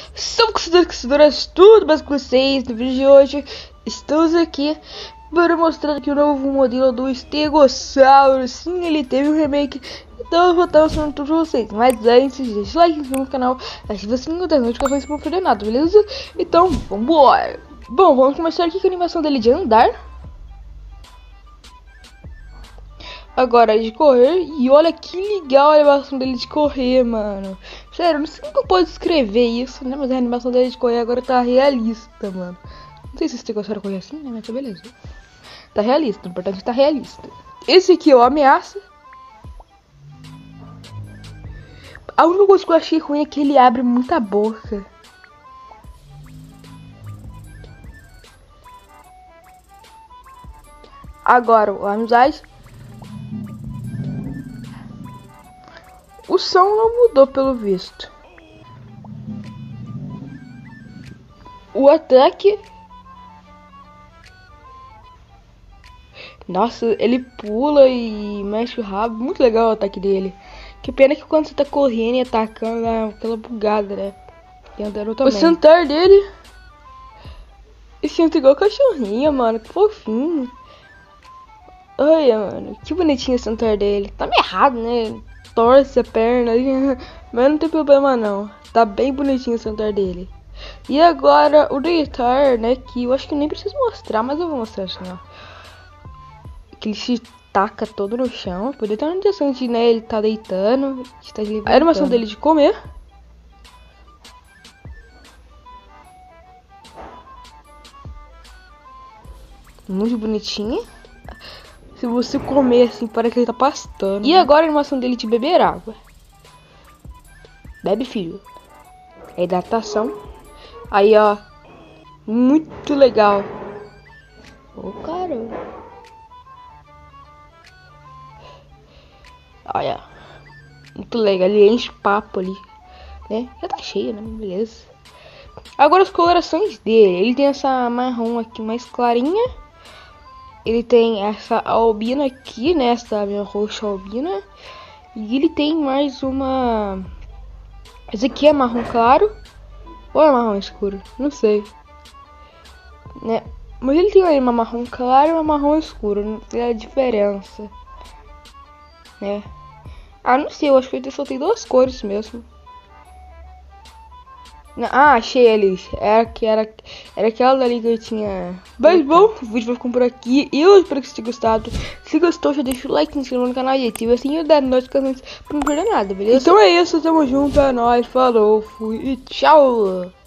Salve caçadoras, tudo bem com vocês? No vídeo de hoje estamos aqui para mostrar aqui o novo modelo do Stegossauro. Sim, ele teve um remake, então eu vou estar mostrando tudo para vocês. Mas antes, deixa o like, se inscreva no canal, ativa o sininho das notificações para não perder nada, beleza? Então, vambora! Bom, vamos começar aqui com a animação dele de andar. Agora de correr, e olha que legal a animação dele de correr, mano. Sério, não sei como eu posso descrever isso, né? Mas a animação dele de correr agora tá realista, mano. Não sei se vocês gostaram de correr assim, né? Mas tá beleza. Tá realista, o importante é tá realista. Esse aqui é o Ameaça. A única coisa que eu achei ruim é que ele abre muita boca. Agora, o Amizade. O som não mudou pelo visto. O ataque. Nossa, ele pula e mexe o rabo. Muito legal o ataque dele. Que pena que quando você tá correndo e atacando, dá aquela bugada, né? E andando também. O sentar dele. E senta igual cachorrinho, mano. Que fofinho. Olha, mano. Que bonitinho o sentar dele. Tá meio errado, né? Torce a perna, mas não tem problema não. Tá bem bonitinho o sentar dele. E agora o deitar, né? Que eu acho que nem preciso mostrar, mas eu vou mostrar assim, ó. Que ele se taca todo no chão. Poder estar interessante, né? Ele tá deitando. Tá a animação dele de comer. Muito bonitinha. Se você comer assim, parece que ele tá pastando. E agora a animação dele de beber água. Bebe, filho. É hidratação. Aí, ó. Muito legal. Ô, caramba. Olha. Muito legal. Ele enche o papo ali. Né? Já tá cheio, né? Beleza. Agora as colorações dele. Ele tem essa marrom aqui mais clarinha. Ele tem essa albina aqui, né? Essa minha roxa albina. E ele tem mais uma... Esse aqui é marrom claro. Ou é marrom escuro? Não sei. Né? Mas ele tem aí uma marrom claro e uma marrom escuro. Não tem a diferença. Né? Ah, não sei. Eu acho que ele só tem duas cores mesmo. Ah, achei eles. Era aquela dali que eu tinha. Mas bom, o vídeo vai ficando por aqui. Eu espero que vocês tenham gostado. Se gostou, já deixa o like, se inscreva no canal e ativa assim e dá notificações pra não perder nada, beleza? Então é isso, tamo junto, é nóis, falou, fui e tchau!